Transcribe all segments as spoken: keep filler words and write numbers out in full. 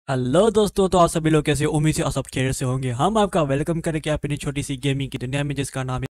Hello दोस्तों, तो आप सभी लोग कैसे हो? उम्मीद से आप सब खैर से होंगे। हम आपका वेलकम करेंगे अपनी छोटी सी गेमिंग की दुनिया में, जिसका नाम है।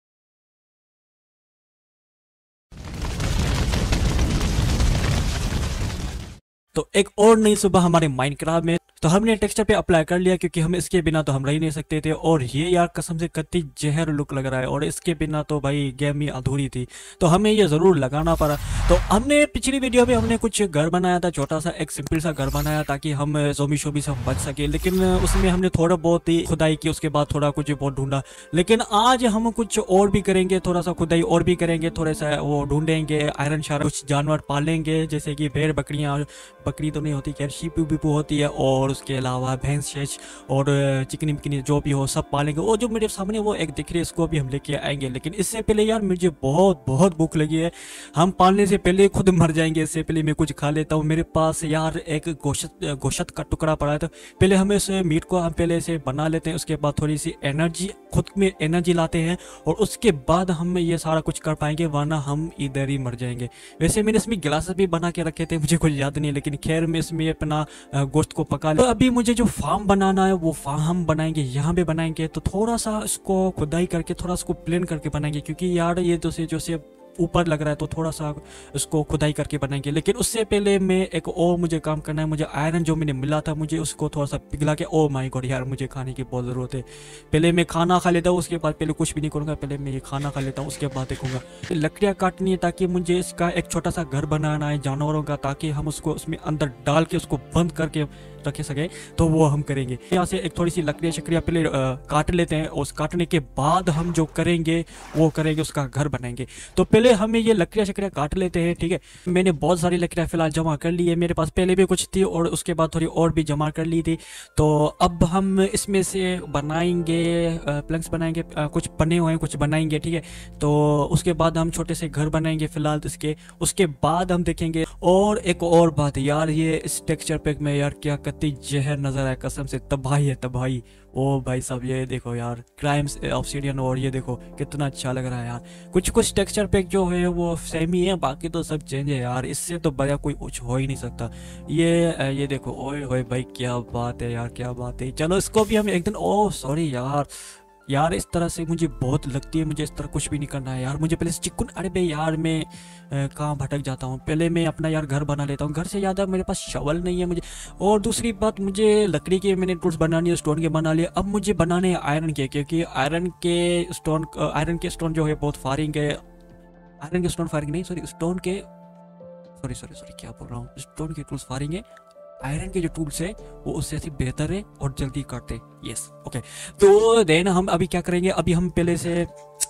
तो एक और नई सुबह हमारे माइनक्राफ्ट में। तो हमने टेक्सचर पे अप्लाई कर लिया, क्योंकि हम इसके बिना तो हम रह ही नहीं सकते थे। और ये यार कसम से कत्ती जहर लुक लग रहा है, और इसके बिना तो भाई गेम ही अधूरी थी। तो हमें ये ज़रूर लगाना पड़ा। तो हमने पिछली वीडियो में हमने कुछ घर बनाया था, छोटा सा एक सिंपल सा घर बनाया, ताकि हम जोमी शोबी से हम बच सके। लेकिन उसमें हमने थोड़ा बहुत ही खुदाई की, उसके बाद थोड़ा कुछ बहुत ढूंढा। लेकिन आज हम कुछ और भी करेंगे, थोड़ा सा खुदाई और भी करेंगे, थोड़ा सा वो ढूंढेंगे, आयरन शार, कुछ जानवर पालेंगे, जैसे कि भेड़ बकरियाँ। बकरी तो नहीं होती, खैर शीप बीपू होती है, और उसके अलावा भैंस शेष और चिकनी मिकनी जो भी हो सब पालेंगे। वो जो मेरे सामने वो एक दिख रही है, इसको भी हम लेके आएंगे। लेकिन इससे पहले यार मुझे बहुत बहुत भूख लगी है। हम पालने से पहले खुद मर जाएंगे, इससे पहले मैं कुछ खा लेता हूँ। मेरे पास यार एक गोश्त गोश्त का टुकड़ा पड़ा है, तो पहले हम इस मीट को हम पहले से बना लेते हैं। उसके बाद थोड़ी सी एनर्जी, खुद में एनर्जी लाते हैं, और उसके बाद हम ये सारा कुछ कर पाएंगे, वरना हम इधर ही मर जाएंगे। वैसे मैंने इसमें गिलास भी बना के रखे थे, मुझे कुछ याद नहीं, लेकिन खैर मैं इसमें अपना गोश्त को पका ले। तो अभी मुझे जो फार्म बनाना है वो फार्म हम बनाएंगे, यहाँ पे बनाएंगे। तो थोड़ा सा इसको खुदाई करके थोड़ा इसको प्लेन करके बनाएंगे, क्योंकि यार ये जो से जो से ऊपर लग रहा है, तो थोड़ा सा उसको खुदाई करके बनाएंगे। लेकिन उससे पहले मैं एक और मुझे काम करना है। मुझे आयरन जो मैंने मिला था, मुझे उसको थोड़ा सा पिघला के, ओ माय गॉड यार मुझे खाने की बहुत ज़रूरत है। पहले मैं खाना खा लेता हूँ, उसके बाद पहले कुछ भी नहीं करूँगा, पहले मैं ये खाना खा लेता हूँ, उसके बाद देखूँगा। लकड़ियाँ काटनी है, ताकि मुझे इसका एक छोटा सा घर बनाना है जानवरों का, ताकि हम उसको उसमें अंदर डाल के उसको बंद करके रख सके। तो वो हम करेंगे। यहाँ से एक थोड़ी सी लकड़ियाँ शक्रियाँ पहले काट लेते हैं, और उस काटने के बाद हम जो करेंगे वो करेंगे, उसका घर बनाएंगे। तो पहले हमें ये लकड़ियाँ शक्रियाँ काट लेते हैं, ठीक है। मैंने बहुत सारी लकड़ियाँ फिलहाल जमा कर ली है, मेरे पास पहले भी कुछ थी, और उसके बाद थोड़ी और भी जमा कर ली थी। तो अब हम इसमें से बनाएंगे प्लंक्स बनाएंगे, कुछ बने हुए हैं कुछ बनाएंगे, ठीक है। तो उसके बाद हम छोटे से घर बनाएंगे फिलहाल इसके, उसके बाद हम देखेंगे। और एक और बात यार, ये इस टेक्सचर पैक में यार क्या कत्ती जहर नजर आया, कसम से तबाही है तबाही। ओ भाई साहब ये देखो यार, क्राइम्स ऑब्सिडियन, और ये देखो कितना अच्छा लग रहा है यार। कुछ कुछ टेक्सचर पैक जो है वो सेम ही है, बाकी तो सब चेंज है यार। इससे तो बढ़िया कोई कुछ हो ही नहीं सकता। ये ये देखो, ओए होए भाई क्या बात है यार, क्या बात है। चलो इसको भी हम एक दिन, ओ सॉरी यार यार इस तरह से मुझे बहुत लगती है, मुझे इस तरह कुछ भी नहीं करना है यार। मुझे पहले से चिकन, अरे भाई यार मैं कहाँ भटक जाता हूँ। पहले मैं अपना यार घर बना लेता हूँ। घर से याद है मेरे पास शवल नहीं है मुझे। और दूसरी बात, मुझे लकड़ी के मैंने टूल्स बनानी है, स्टोन के बना लिए। अब मुझे बनाने हैं आयरन के, क्योंकि आयरन के स्टोन आयरन के स्टोन जो है बहुत फायरिंग है। आयरन के स्टोन फायरिंग नहीं, सॉरी स्टोन के, सॉरी सॉरी सॉरी क्या बोल रहा हूँ, स्टोन के टूल्स फायरिंग है। आयरन के जो टूल्स है वो उससे ऐसी बेहतर है और जल्दी काटते। Yes okay. तो देन हम अभी क्या करेंगे, अभी हम पहले से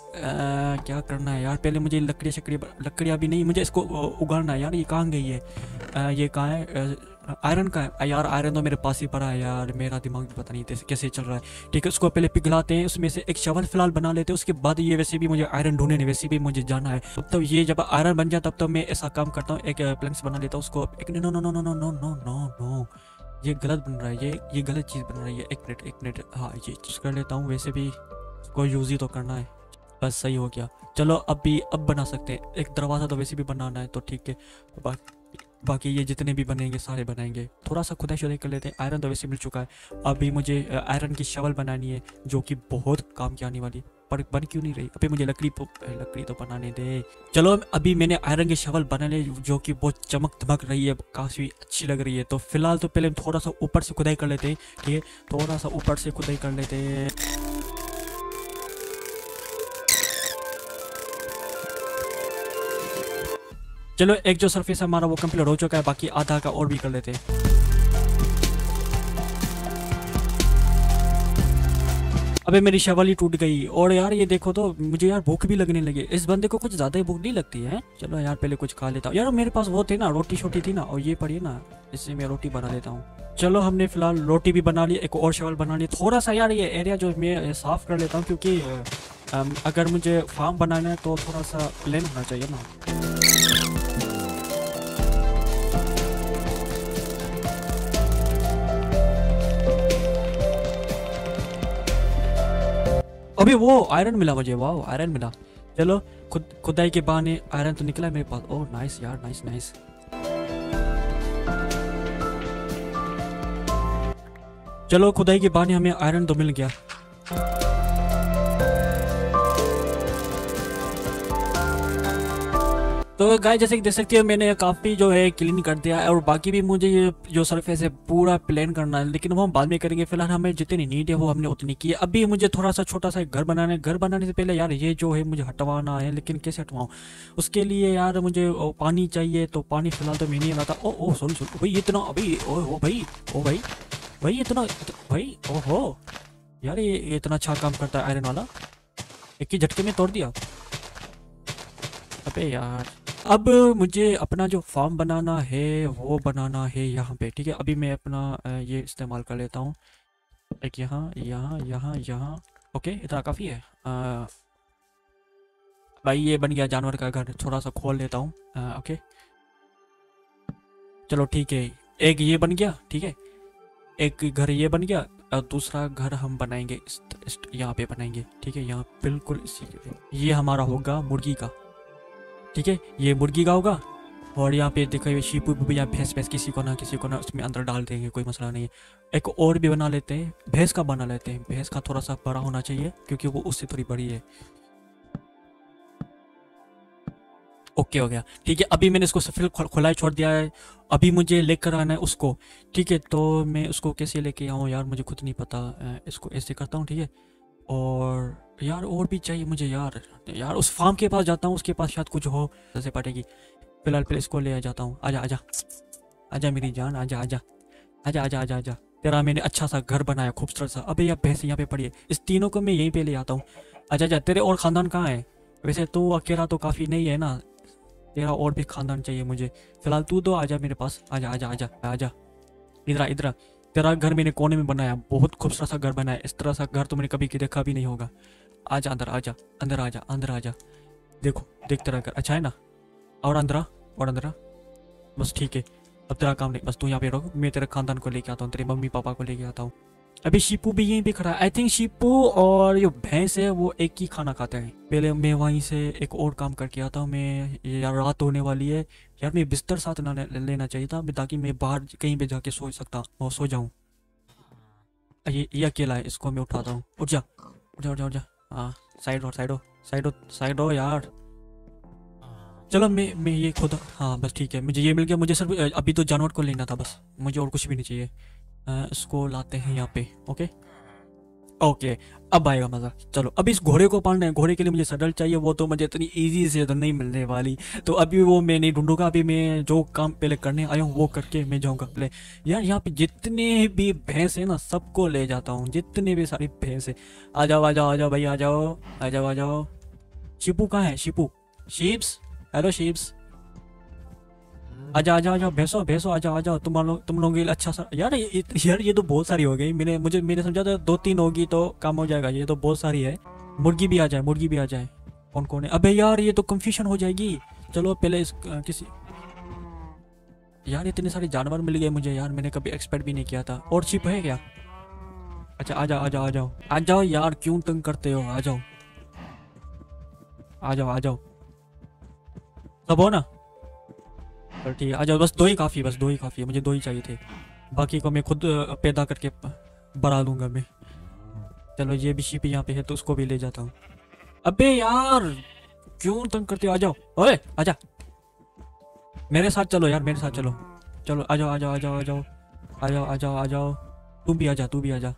आ, क्या करना है यार, पहले मुझे लकड़ी शकड़ी, लकड़ियाँ भी नहीं, मुझे इसको उगाड़ना है यार। ये कहाँ गई है, आ, ये कहाँ है, आयरन का है यार। आयरन तो मेरे पास ही पड़ा है यार, मेरा दिमाग भी पता नहीं कैसे चल रहा है। ठीक है, उसको पहले पिघलाते हैं, उसमें से एक शवल फिलहाल बना लेते हैं। उसके बाद ये वैसे भी मुझे आयरन ढूंढने नहीं, वैसे भी मुझे जाना है। तब तो ये जब आयरन बन जाए तब तो मैं ऐसा काम करता हूँ, एक प्लंक्स बना लेता हूँ उसको। एक no no no no no no no no no ये गलत बन रहा है, ये ये गलत चीज़ बन रही है। एक मिनट एक मिनट, हाँ ये चीज़ कर लेता हूँ, वैसे भी उसको यूज़ ही तो करना है। बस सही हो गया। चलो अब भी अब बना सकते हैं। एक दरवाज़ा तो वैसे भी बनाना है, तो ठीक है। बा, बाकी ये जितने भी बनेंगे सारे बनाएंगे। थोड़ा सा खुदाई शुदाई कर लेते हैं। आयरन तो वैसे मिल चुका है। अभी मुझे आयरन की शवल बनानी है, जो कि बहुत काम की आने वाली, पर बन क्यों नहीं रही। अभी मुझे लकड़ी लकड़ी तो बनाने दे। चलो अभी मैंने आयरन की शवल बना ली, जो कि बहुत चमक धमक रही है, काफ़ी अच्छी लग रही है। तो फिलहाल तो पहले हम थोड़ा सा ऊपर से खुदाई कर लेते हैं, ठीक है। थोड़ा सा ऊपर से खुदाई कर लेते हैं। चलो एक जो सरफेस हमारा वो कंप्लीट हो चुका है, बाकी आधा का और भी कर लेते हैं। अबे मेरी शवल ही टूट गई। और यार ये देखो, तो मुझे यार भूख भी लगने लगी। इस बंदे को कुछ ज़्यादा ही भूख नहीं लगती है। चलो यार पहले कुछ खा लेता हूँ यार। मेरे पास वो थे ना, रोटी छोटी थी ना, और ये पड़ी है ना, इससे मैं रोटी बना लेता हूँ। चलो हमने फिलहाल रोटी भी बना ली, एक और शवल बना ली। थोड़ा सा यार ये एरिया जो मैं साफ़ कर लेता हूँ, क्योंकि अगर मुझे फार्म बनाना है तो थोड़ा सा प्लेन होना चाहिए ना। अभी वो आयरन मिला मुझे, वाह आयरन मिला। चलो खुद खुदाई के बहाने आयरन तो निकला मेरे पास। ओह नाइस यार, नाइस नाइस। चलो खुदाई के बहाने हमें आयरन तो मिल गया। तो गाय जैसे कि देख सकते हो मैंने काफ़ी जो है क्लीन कर दिया है, और बाकी भी मुझे ये जो सरफेस है पूरा प्लेन करना है, लेकिन वो हम बाद में करेंगे। फिलहाल हमें जितनी नीड है वो हमने उतनी की है। अभी मुझे थोड़ा सा छोटा सा घर बनाना है। घर बनाने से पहले यार ये जो है मुझे हटवाना है, लेकिन कैसे हटवाऊँ उसके लिए यार मुझे ओ, पानी चाहिए। तो पानी फिलहाल तो मैं नहीं लाता। ओ ओ सुन सुन भाई इतना अभी ओ हो भाई ओ भाई भाई इतना भाई ओहो यार ये ये इतना अच्छा काम करता है आयरन वाला, एक ही झटके में तोड़ दिया। अबे यार अब मुझे अपना जो फार्म बनाना है वो बनाना है यहाँ पे, ठीक है। अभी मैं अपना अ, ये इस्तेमाल कर लेता हूँ, एक यहाँ यहाँ यहाँ यहाँ। ओके इतना काफ़ी है। अ, भाई ये बन गया जानवर का घर, थोड़ा सा खोल लेता हूँ। अ, ओके चलो ठीक है, एक ये बन गया, ठीक है। एक घर ये बन गया, और दूसरा घर हम बनाएंगे इस, इस यहाँ पे बनाएंगे, ठीक है। यहाँ बिल्कुल इसी पे ये हमारा होगा मुर्गी का, ठीक है। ये मुर्गी का होगा, और यहाँ पे देखो ये शीप भी, या भैंस भैंस किसी को ना किसी को ना उसमें अंदर डाल देंगे, कोई मसला नहीं है। एक और भी बना लेते हैं, भैंस का बना लेते हैं। भैंस का थोड़ा सा बड़ा होना चाहिए क्योंकि वो उससे थोड़ी बड़ी है। ओके हो गया, ठीक है। अभी मैंने इसको फिर खुला छोड़ दिया है। अभी मुझे लेकर आना है उसको, ठीक है। तो मैं उसको कैसे लेके आऊँ यार मुझे खुद नहीं पता। अ, इसको ऐसे करता हूँ, ठीक है। और यार और भी चाहिए मुझे यार। यार उस फार्म के पास जाता हूँ, उसके पास शायद कुछ हो जैसे पड़ेगी। फिलहाल पहले इसको ले आ जाता हूँ। आजा आजा आजा मेरी जान, आजा आजा आजा आजा आजा आजा। तेरा मैंने अच्छा सा घर बनाया खूबसूरत सा। अबे यार भैंस यहाँ पे पड़ी है, इस तीनों को मैं यहीं पे ले आता हूँ। आजा आजा। तेरे और खानदान कहाँ है? वैसे तो अकेला तो काफ़ी नहीं है ना, तेरा और भी खानदान चाहिए मुझे। फिलहाल तू तो आजा मेरे पास, आजा आजा आजा आजा। इधर इधर। तेरा घर मैंने कोने में बनाया, बहुत खूबसूरत सा घर बनाया। इस तरह सा घर तो मैंने कभी देखा भी नहीं होगा। आजा अंदर आजा, अंदर आजा अंदर आजा। देखो देख तेरा घर अच्छा है ना। और अंदर आ, और अंदर आ। बस ठीक है, अब तेरा काम नहीं, बस तू यहाँ पे रहो, मैं तेरे खानदान को लेके आता हूँ, तेरे मम्मी पापा को लेके आता हूँ। अभी शीपू भी यहीं पे खड़ा है। आई थिंक शीपू और जो भैंस है वो एक ही खाना खाते हैं। पहले मैं वहीं से एक और काम करके आता हूँ। मैं यार रात होने वाली है यार, मैं बिस्तर साथ ना ले, लेना चाहिए था ताकि मैं बाहर कहीं पे जाके सो सकता और सो जाऊँ। ये ये अकेला है, इसको मैं उठाता हूँ। उठ जा उठ जा उठ जा उठ जा। हाँ साइड हो साइड हो साइड हो साइड हो यार। चलो मैं मैं ये खुद, हाँ बस ठीक है, मुझे ये मिल गया। मुझे सिर्फ अभी तो जानवर को लेना था बस, मुझे और कुछ भी नहीं चाहिए। अ, इसको लाते हैं यहाँ पे। ओके ओके अब आएगा मज़ा। चलो अभी इस घोड़े को पालना है। घोड़े के लिए मुझे सडल चाहिए, वो तो मुझे इतनी इजी से तो नहीं मिलने वाली, तो अभी वो मैं नहीं ढूंढूंगा। अभी मैं जो काम पहले करने आया हूँ वो करके मैं जाऊँगा पहले। यार यहाँ पे जितने भी भैंस है ना सबको ले जाता हूँ, जितने भी सारी भैंस है। आ जाओ आ जाओ आ जाओ भाई, आ जाओ आ जाओ आ जाओ। शिपू कहाँ है? शिपू शीप्स, हेलो शीप्स, आजा आजा आजा। भैंसो भैंसो आजा आजा। तुम लोग तुम लोगों के लिए अच्छा सा यार ये यार ये तो बहुत सारी हो गई। मैंने मुझे मैंने समझा था दो तीन होगी तो काम हो जाएगा, ये तो बहुत सारी है। मुर्गी भी आ जाए, मुर्गी भी आ जाए। कौन कौन है? अबे यार ये तो कंफ्यूजन हो जाएगी। चलो पहले इस अ, किसी यार इतने सारे जानवर मिल गए मुझे यार, मैंने कभी एक्सपेक्ट भी नहीं किया था। और शिप है क्या? अच्छा आ जाओ आ जाओ आ जाओ आ जाओ यार, क्यों तंग करते हो? आ जाओ आ जाओ आ जाओ। सब हो ना? पर ठीक है आ जाओ, बस दो ही काफ़ी, बस दो ही काफ़ी है, मुझे दो ही चाहिए थे। बाकी को मैं खुद अ, पैदा करके प- बढ़ा दूंगा मैं। चलो ये भी शीप यहाँ पे है तो उसको भी ले जाता हूँ। अबे यार क्यों तंग करते हो? आ जाओ ओए आजा, मेरे साथ चलो यार, मेरे साथ चलो। चलो आ जाओ आ जाओ आ जाओ आ जाओ आ जाओ आ जाओ आ जाओ। तू भी आ जा, तू भी आ जा।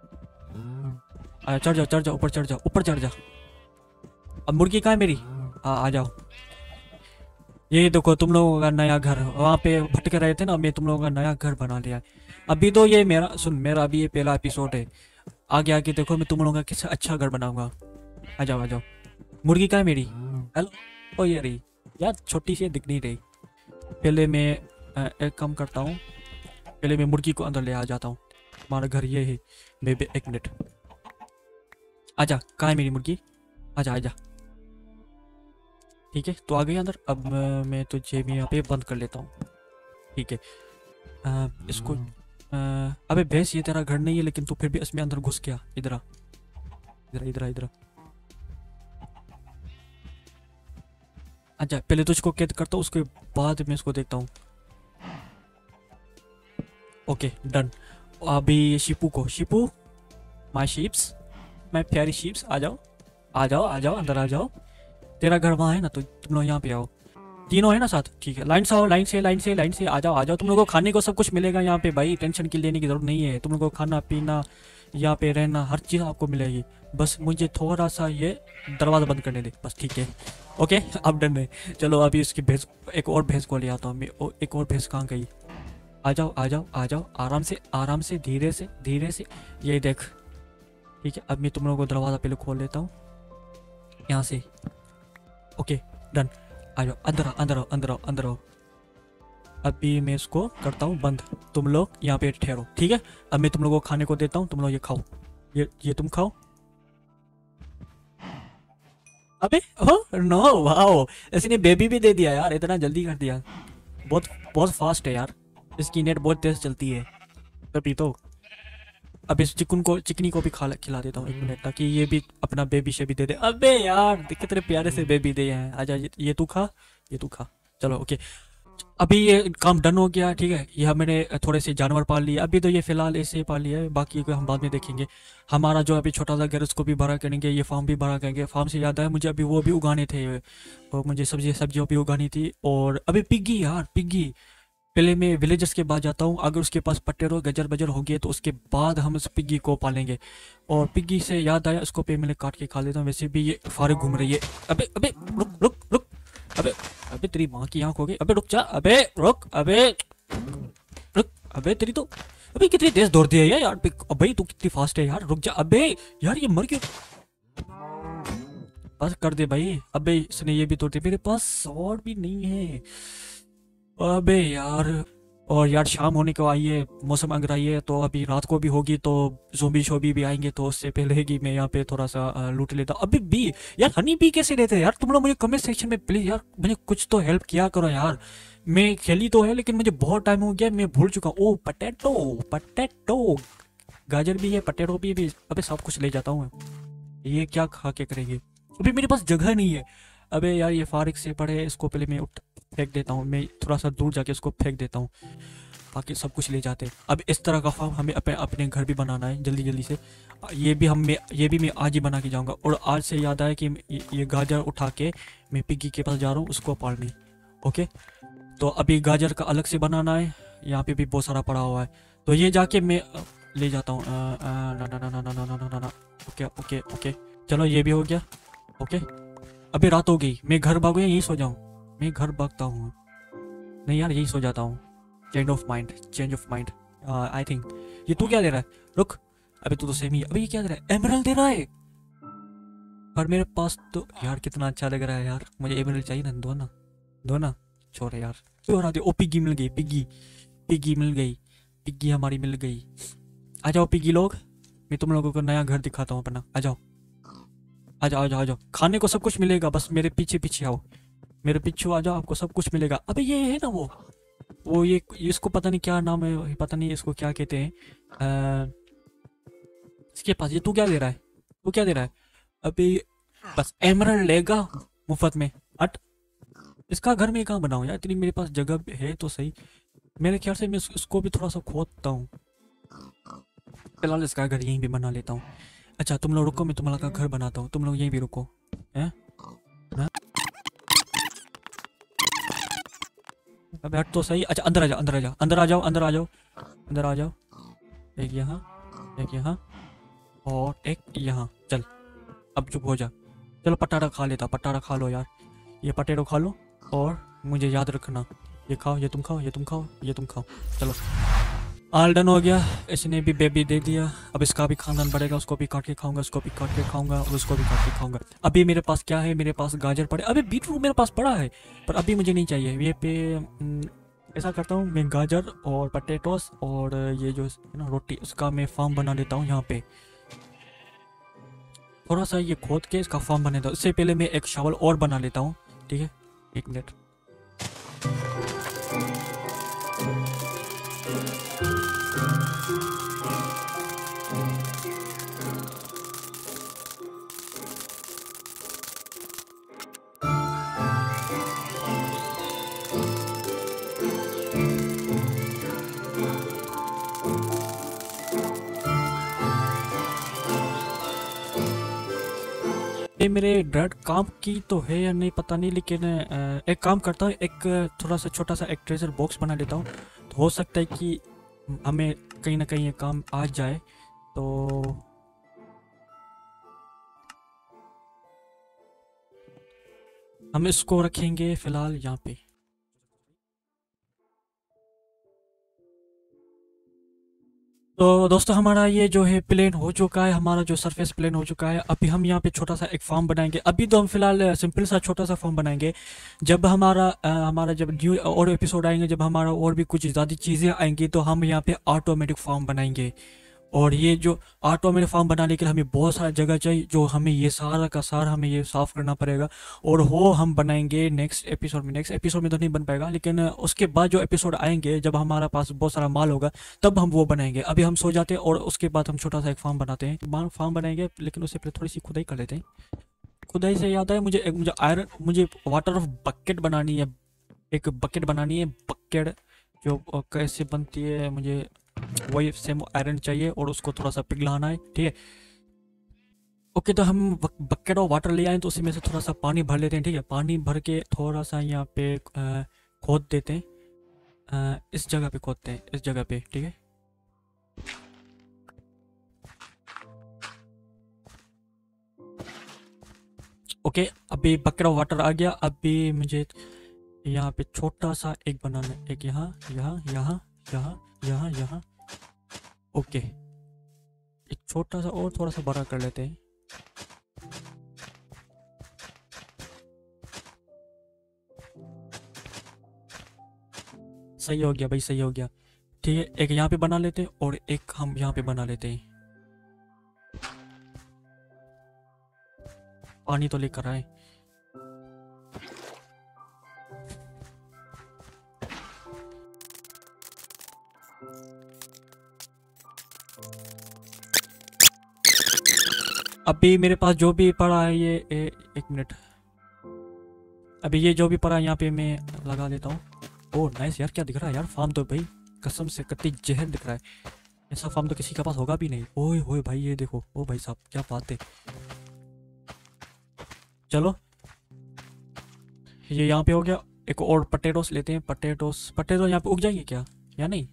आ चढ़ जाओ चढ़ जाओ, ऊपर चढ़ जाओ ऊपर चढ़ जा। अब मुर्गी कहाँ है मेरी? हाँ आ जाओ। ये देखो तुम लोगों का नया घर, वहाँ पे भटके रहे थे ना, मैं तुम लोगों का नया घर बना लिया है। अभी तो ये मेरा सुन, मेरा अभी ये पहला एपिसोड है। आगे आगे देखो मैं तुम लोगों का कितना अच्छा घर बनाऊंगा। आ जाओ आ जाओ। मुर्गी कहाँ है मेरी? हेलो। ओ ये रही यार, छोटी सी दिख नहीं रही। पहले मैं अ, एक काम करता हूँ, पहले मैं मुर्गी को अंदर ले आ जाता हूँ। हमारा घर ये है। बेबे एक मिनट, आजा। कहाँ है मेरी मुर्गी? आजा आजा। ठीक है तो आ गई अंदर। अब अ, मैं तुझे भी यहाँ पे बंद कर लेता हूँ, ठीक है। अ, इसको अ, अबे भैंस ये तेरा घर नहीं है, लेकिन तू फिर भी इसमें अंदर घुस गया। इधर आ, इधर आ, इधर आ, इधर आ। अच्छा पहले तुझको कैद करता हूँ, उसके बाद मैं इसको देखता हूँ। Okay done. अभी शिपू को, शिपू माय शीप्स, माय प्यारी शीप्स, आ जाओ आ जाओ आ जाओ, अंदर आ जाओ। तेरा घर वहाँ है ना, तो तुम लोग यहाँ पे आओ। तीनों है ना साथ, ठीक है, लाइन से आओ, लाइन से लाइन से लाइन से आ जाओ आ जाओ। तुम लोगों को खाने को सब कुछ मिलेगा यहाँ पे भाई, टेंशन की लेने की जरूरत नहीं है। तुम लोगों को खाना पीना, यहाँ पे रहना, हर चीज़ आपको मिलेगी। बस मुझे थोड़ा सा ये दरवाज़ा बंद करने दे बस, ठीक है। ओके अब डन है। चलो अभी इसकी भैंस, एक और भैंस को ले आता हूँ मैं। ओ, एक और भैंस कहाँ गई? आ जाओ आ जाओ आ जाओ, आराम से आराम से, धीरे से धीरे से। ये देख, ठीक है। अब मैं तुम लोगों को दरवाज़ा पहले खोल लेता हूँ यहाँ से। ओके डन, आ जाओ, अंदर आओ अंदर आओ अंदर आओ अंदर आओ। अभी मैं इसको करता हूँ बंद, तुम लोग यहाँ पे ठहरो, ठीक है। अब मैं तुम लोगों को खाने को देता हूँ, तुम लोग ये खाओ, ये ये तुम खाओ। अबे ओह नो, वाओ, इसने बेबी भी दे दिया यार, इतना जल्दी कर दिया। बहुत बहुत फास्ट है यार, इसकी नेट बहुत तेज चलती है। तभी तो अब इस चिकन को, चिकनी को भी खा खिला देता हूँ एक मिनट, ताकि ये भी अपना बेबी शेबी दे दे। अबे यार कितने प्यारे से बेबी दे हैं। आजा, ये, ये तू खा, ये तू खा। चलो ओके, अभी ये काम डन हो गया, ठीक है। ये मैंने थोड़े से जानवर पाल लिए, अभी तो ये फिलहाल ऐसे ही पाल लिया है, बाकी को हम बाद में देखेंगे। हमारा जो अभी छोटा सा घर, उसको भी बड़ा करेंगे, ये फार्म भी बड़ा करेंगे। फार्म से याद है मुझे, अभी वो भी उगाने थे, और मुझे सब्जी सब्जियों भी उगानी थी। और अभी पिग्गी यार, पिग्गी पहले मैं विलेजर्स के बाद जाता हूँ, अगर उसके पास पटेरो गजर बजर हो गए तो उसके बाद हम उस पिग्गी को पालेंगे। और पिग्गी से याद आया, उसको पे मैंने काट के खा लेता हूँ। वैसे भी ये फारिग घूम रही है। अबे अबे रुक रुक रुक, अबे अबे तेरी माँ की आंख हो गई। अबे रुक जा, अबे रुक, अबे रुक, अबे तेरी तो, अबे कितनी तेज दौड़ती है यार। अबे तू कितनी फास्ट है यार, रुक जा। अबे यार ये मर क्यों? बस कर दे भाई। अबे इसने ये भी तोड़ दिया, मेरे पास स्वॉर्ड भी नहीं है। अबे यार, और यार शाम होने को आई है, मौसम अंग रही है, तो अभी रात को भी होगी तो ज़ोंबी शोबी भी आएंगे, तो उससे पहले ही मैं यहाँ पे थोड़ा सा अ, लूट लेता हूँ। अभी बी यार, हनी बी कैसे देते हैं यार? तुम लोग मुझे कमेंट सेक्शन में प्लीज यार, मुझे कुछ तो हेल्प किया करो यार। मैं खेली तो है, लेकिन मुझे बहुत टाइम हो गया, मैं भूल चुका हूँ। ओ पटेटो, पटेटो, गाजर भी है, पटेटो भी, भी अबे सब कुछ ले जाता हूँ मैं। ये क्या खा के करेंगे? अभी मेरे पास जगह नहीं है। अबे यार ये फारिग से पड़े, इसको पहले मैं उठ फेंक देता हूँ, मैं थोड़ा सा दूर जाके इसको फेंक देता हूँ, बाकी सब कुछ ले जाते हैं। अब इस तरह का फार्म हमें अपने अपने घर भी बनाना है जल्दी जल्दी से। ये भी हम मैं ये भी मैं आज ही बना के जाऊँगा। और आज से याद आया कि ये, ये गाजर उठा के मैं पिग्गी के पास जा रहा हूँ उसको पालने। ओके, तो अभी गाजर का अलग से बनाना है, यहाँ पे भी बहुत सारा पड़ा हुआ है, तो ये जाके मैं अ, ले जाता हूँ। ना ना ना ना ना ना ना ना ना, ओके ओके ओके, चलो ये भी हो गया। ओके, अभी रात हो गई, मैं घर भागू या यहीं सो जाऊँ? मैं घर भागता हूँ, नहीं यार यही सो जाता हूँ। Change of mind, change of mind I think. ये तू क्या दे रहा है? रुक, अबे तू तो सेम ही। अबे ये क्या दे रहा है? एमरल्ड दे रहा है। पर मेरे पास तो यार कितना अच्छा लग रहा है यार, मुझे एमरल्ड चाहिए ना, दो ना दो ना, छोड़ यार क्यों रहा? ओ पिग्गी मिल गई, पिग्गी पिग्गी मिल गई, पिग्गी हमारी मिल गई। आ जाओ पिग्गी लोग, मैं तुम लोगों को नया घर दिखाता हूँ अपना। आ जाओ आ जाओ आ जाओ आ जाओ, खाने को सब कुछ मिलेगा, बस मेरे पीछे पीछे आओ, मेरे पीछे आ जाओ, आपको सब कुछ मिलेगा। अबे ये है ना वो वो ये इसको पता नहीं क्या नाम है, पता नहीं इसको क्या कहते हैं। आ, इसके पास ये तू क्या दे रहा है? तू क्या दे रहा है? अभी बस एमरल्ड लेगा मुफ्त में, हट। इसका घर मैं कहाँ बनाऊँ यार, इतनी मेरे पास जगह है तो सही। मेरे ख्याल से मैं इसको भी थोड़ा सा खोदता हूँ, फिलहाल इसका घर यहीं भी बना लेता हूँ। अच्छा तुम लोग रुको, मैं तुम्हारा घर बनाता हूँ, तुम लोग यहीं भी रुको। हैं? अबे हट तो सही। अच्छा अंदर आ जाओ, अंदर आ जाओ, अंदर आ जाओ, अंदर आ जाओ, अंदर आ जाओ। एक यहाँ, एक यहाँ, और एक यहाँ। चल अब चुप हो जा। चलो पटाटा खा लेता, पटाटा खा लो यार, ये पटेटो खा लो। और मुझे याद रखना, ये खाओ, ये तुम खाओ, ये तुम खाओ, ये तुम खाओ। चलो ऑल डन हो गया, इसने भी बेबी दे दिया। अब इसका भी खानदान बढ़ेगा, उसको भी काट के खाऊंगा, उसको भी काट के खाऊंगा, और उसको भी काट के खाऊंगा। अभी मेरे पास क्या है? मेरे पास गाजर पड़े, अभी बीटरूट मेरे पास पड़ा है, पर अभी मुझे नहीं चाहिए। ये पे न, ऐसा करता हूँ मैं, गाजर और पटेटोस और ये जो है ना रोटी, उसका मैं फार्म बना देता हूँ यहाँ पे। थोड़ा सा ये खोद के इसका फार्म बना देता हूँ। इससे पहले मैं एक शावल और बना लेता हूँ, ठीक है, एक मिनट। ये मेरे ड्रेड काम की तो है या नहीं पता नहीं, लेकिन अ, एक काम करता हूँ, एक थोड़ा सा छोटा सा एक ट्रेजर बॉक्स बना लेता हूँ। तो हो सकता है कि हमें कहीं ना कहीं ये काम आ जाए। तो हम इसको रखेंगे फिलहाल यहाँ पे। तो दोस्तों हमारा ये जो है प्लेन हो चुका है, हमारा जो सरफेस प्लेन हो चुका है। अभी हम यहाँ पे छोटा सा एक फार्म बनाएंगे। अभी तो हम फिलहाल सिंपल सा छोटा सा फार्म बनाएंगे। जब हमारा अ, हमारा जब न्यू और एपिसोड आएंगे, जब हमारा और भी कुछ ज़्यादा चीज़ें आएंगी, तो हम यहाँ पे ऑटोमेटिक फार्म बनाएंगे। और ये जो ऑटोमेटिक फार्म बनाने के लिए हमें बहुत सारा जगह चाहिए, जो हमें ये सारा का सारा हमें ये साफ़ करना पड़ेगा। और वो हम बनाएंगे नेक्स्ट एपिसोड में। नेक्स्ट एपिसोड में तो नहीं बन पाएगा, लेकिन उसके बाद जो एपिसोड आएंगे, जब हमारा पास बहुत सारा माल होगा, तब हम वो बनाएंगे। अभी हम सो जाते हैं और उसके बाद हम छोटा सा एक फार्म बनाते हैं। फार्म बनाएंगे, लेकिन उससे पहले थोड़ी सी खुदाई कर लेते हैं। खुदाई से याद है मुझे, एक मुझे आयरन, मुझे वाटर ऑफ बकेट बनानी है। एक बकेट बनानी है, बकेट जो अ, कैसे बनती है, मुझे वही सेम आयरन चाहिए और उसको थोड़ा सा पिघलाना है। ठीक है, ओके। तो हम बकेट ऑफ वाटर ले आए, तो उसी में से थोड़ा सा पानी भर लेते हैं। ठीक है, पानी भर के थोड़ा सा यहाँ पे अ, खोद देते हैं। अ, इस जगह पे खोदते हैं, इस जगह पे। ठीक है, ओके। अभी बकेट ऑफ वाटर आ गया। अभी मुझे यहाँ पे छोटा सा एक बनाना है, एक यहाँ यहाँ यहाँ यहाँ यहाँ यहाँ। ओके, एक छोटा सा और थोड़ा सा बड़ा कर लेते हैं। सही हो गया भाई, सही हो गया। ठीक है, एक यहाँ पे बना लेते हैं और एक हम यहाँ पे बना लेते हैं। पानी तो लेकर आए। अभी मेरे पास जो भी पड़ा है ये ए, एक मिनट। अभी ये जो भी पड़ा है यहाँ पे मैं लगा देता हूँ। ओह नाइस यार, क्या दिख रहा है यार फार्म तो भाई, कसम से कत्ती जहर दिख रहा है। ऐसा फार्म तो किसी के पास होगा भी नहीं। ओए होए भाई, ये देखो, ओ भाई साहब क्या बात है। चलो ये यहाँ पे हो गया। एक और पटेटोस लेते हैं। पटेटोस पटेटो यहाँ पे उग जाएंगे क्या या नहीं?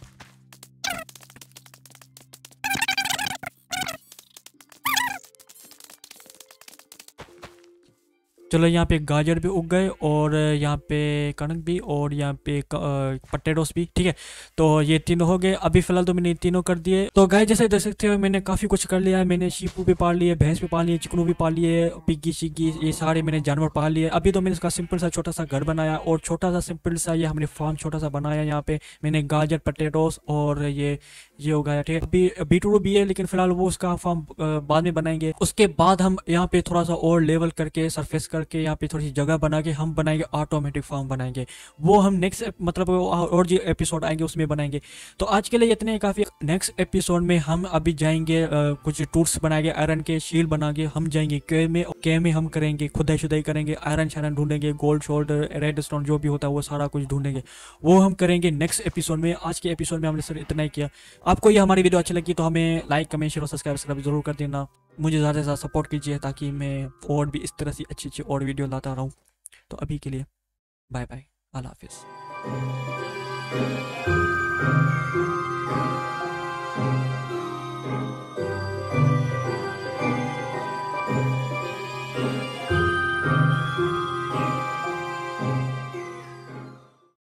चलो यहाँ पे गाजर भी उग गए और यहाँ पे कणक भी और यहाँ पे पटेटोस भी। ठीक है, तो ये तीनों हो गए। अभी फिलहाल तो मैंने तीनों कर दिए। तो गाय जैसे देख सकते हो मैंने काफ़ी कुछ कर लिया है। मैंने शीपू भी पाल लिए, भैंस भी पाल लिए, चिकनू भी पाल लिए, पिग्गी शिग्गी, ये सारे मैंने जानवर पाल लिए। अभी तो मैंने इसका सिंपल सा छोटा सा घर बनाया और छोटा सा सिंपल सा ये हमने फार्म छोटा सा बनाया। यहाँ पे मैंने गाजर, पटेटोस और ये ये उगाया। ठीक है, अभी बीटरूट भी है, लेकिन फिलहाल वो उसका फार्म बाद में बनाएंगे। उसके बाद हम यहाँ पे थोड़ा सा और लेवल करके सरफेस करके यहाँ पे थोड़ी सी जगह बना के हम बनाएंगे ऑटोमेटिक फार्म बनाएंगे। वो हम नेक्स्ट मतलब और जो एपिसोड आएंगे उसमें बनाएंगे। तो आज के लिए इतने ही काफ़ी। नेक्स्ट एपिसोड में हम अभी जाएंगे अ, कुछ टूल्स बनाएंगे, आयरन के शील्ड बना के हम जाएंगे के में। के में हम करेंगे खुदाई शुदाई करेंगे, आयरन शायरन ढूंढेंगे, गोल्ड शोल्डर, रेड स्टोन जो भी होता है वो सारा कुछ ढूंढेंगे। वो हम करेंगे नेक्स्ट एपिसोड में। आज के एपिसोड में हमने सिर्फ इतना ही किया। आपको ये हमारी वीडियो अच्छी लगी तो हमें लाइक, कमेंट, शेयर और सब्सक्राइब जरूर कर देना। मुझे ज़्यादा से ज़्यादा सपोर्ट कीजिए ताकि मैं और भी इस तरह से अच्छी अच्छी और वीडियो लाता रहूँ। तो अभी के लिए बाय बाय, अल्लाह हाफिज़।